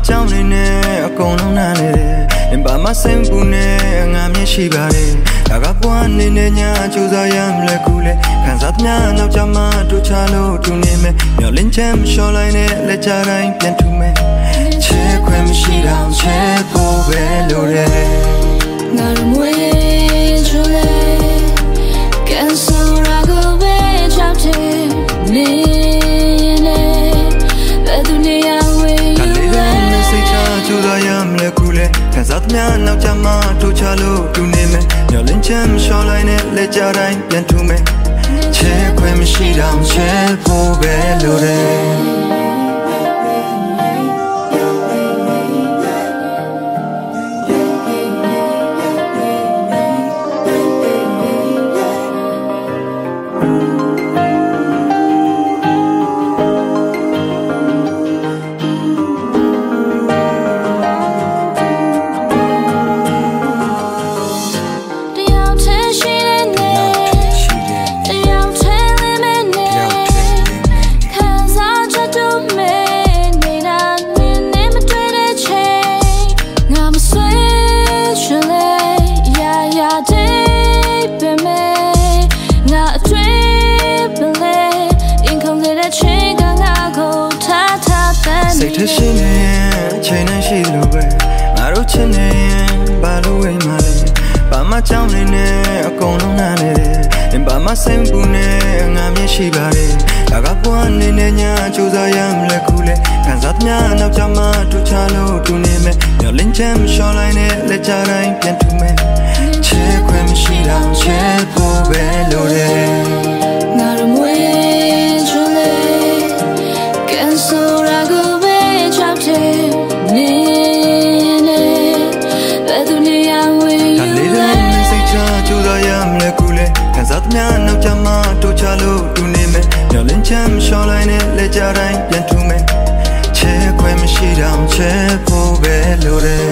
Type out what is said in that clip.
ကြောင့်နေနဲ့အကုန်လုံးနားနေတယ်ဘာမှစိတ်ပူနေငါမျက်ရှိပါတယ်ဒါကဘွားနေနေညာကြိုးစားရမလဲကူလေခံစားသမျှနောက်ကြမှာတို့ချလို့တူနေမယ်မျောလင်းချက်မလျှော်လိုက်နဲ့လက်ချတိုင်းပြန်ထူမယ်ချဲခွဲမရှိတော့ချဲဖို့ပဲလို့တယ်ငါတို့မွေးချလေကန်ဆာရာကိုပဲချောက်တယ်နေနေဘယ်သူနေရဝေးယူလဲစိတ်ချကြိုးစားရမလဲကူလေခံစားသမျှနောက်ကြမှာတို့ချလို့တူနေမယ်မျောလင်းချက်မလျှော်လိုက်နဲ့လက်ချတိုင်းပြန်ထူမယ်ချဲခွဲမရှိတော့ချဲဖို့ပဲလို့တယ်စိတ်ထရှိနေရင်အချိန်နဲ့ရှိလို့ပဲငါတို့ချစ်နေရင်ဘာလို့ဝိမ်မလဲဘာမှကြောင်းနေနဲ့အကုန်လုံးနားနေတယ်ဘာမှစိတ်ပူနေငါမျက်ရှိပါတယ်ဒါကဘွားနေနေညာကြိုးစားရမလဲကူလေခံစားသမျှနောက်ကြမှာတို့ချလို့တူနေမယ်မျောလင်းချက်မလျှော်လိုက်နဲ့လက်ချတိုင်းပြန်ထူမယ်ချဲခွဲမရှိတော့ချဲဖို့ပဲလို့တယ်ငါတို့မွေးချလေကန်ဆာရာကိုနေနေဘယ်သူနေရဝေးယူလဲစိတ်ချကြိုးစားရမလဲကူလေခံစားသမျှနောက်ကြမှာတို့ချလို့တူနေမယ်မျောလင်းချက်မလျှော်လိုက်နဲ့လက်ချတိုင်းပြန်ထူမယ်ချဲခွဲမရှိတော့ချဲဖို့ပဲလို့တယ်